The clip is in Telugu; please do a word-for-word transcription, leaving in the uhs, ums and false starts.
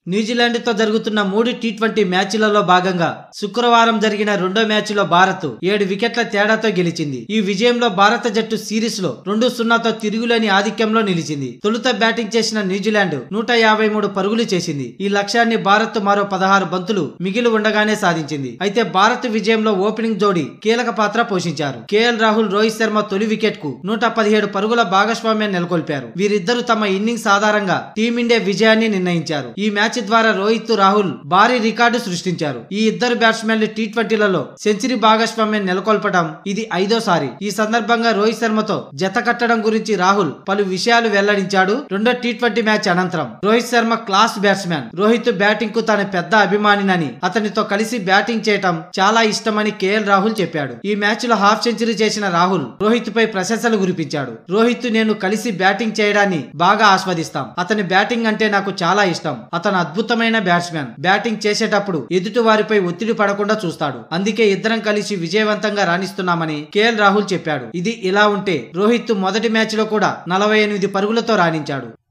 న్యూజిలాండ్ తో జరుగుతున్న మూడు టీ ట్వంటీ మ్యాచ్లలో భాగంగా శుక్రవారం జరిగిన రెండో మ్యాచ్ లో భారత్ ఏడు వికెట్ల తేడాతో గెలిచింది. ఈ విజయంలో భారత జట్టు సిరీస్ లో రెండు సున్నాతో తిరుగులేని ఆధిక్యంలో నిలిచింది. తొలుత బ్యాటింగ్ చేసిన న్యూజిలాండ్ నూట యాభై మూడు పరుగులు చేసింది. ఈ లక్ష్యాన్ని భారత్ మరో పదహారు బంతులు మిగిలి ఉండగానే సాధించింది. అయితే భారత్ విజయంలో ఓపెనింగ్ జోడీ కీలక పాత్ర పోషించారు. కేఎల్ రాహుల్, రోహిత్ శర్మ తొలి వికెట్ కు నూట పదిహేడు పరుగుల భాగస్వామ్యాన్ని నెలకొల్పారు. వీరిద్దరూ తమ ఇన్నింగ్స్ ఆధారంగా టీమిండియా విజయాన్ని నిర్ణయించారు. ఈ మ్యాచ్ ద్వారా రోహిత్, రాహుల్ భారీ రికార్డు సృష్టించారు. ఈ ఇద్దరు బ్యాట్స్మెన్లు టీ ట్వంటీలలో సెంచరీ భాగస్వామ్యం నెలకొల్పడం ఇది ఐదోసారి. ఈ సందర్భంగా రోహిత్ శర్మతో జత కట్టడం గురించి రాహుల్ పలు విషయాలు వెల్లడించాడు. రెండో టీ ట్వంటీ మ్యాచ్ అనంతరం Rohit Sharma class batsmen. Rohit batting కు తన పెద్ద అభిమానినని, అతనితో కలిసి బ్యాటింగ్ చేయటం చాలా ఇష్టమని కేఎల్ రాహుల్ చెప్పాడు. ఈ మ్యాచ్ లో హాఫ్ సెంచరీ చేసిన రాహుల్ రోహిత్ పై ప్రశంసలు కురిపించాడు. రోహిత్, నేను కలిసి బ్యాటింగ్ చేయడాన్ని బాగా ఆస్వాదిస్తాం. అతని బ్యాటింగ్ అంటే నాకు చాలా ఇష్టం. అతను అద్భుతమైన బ్యాట్స్మెన్. బ్యాటింగ్ చేసేటప్పుడు ఎదుటి వారిపై ఒత్తిడి పడకుండా చూస్తాడు. అందుకే ఇద్దరం కలిసి విజయవంతంగా రాణిస్తున్నామని కేఎల్ రాహుల్ చెప్పాడు. ఇది ఇలా ఉంటే రోహిత్ మొదటి మ్యాచ్ లో కూడా నలభై ఎనిమిది పరుగులతో రాణించాడు.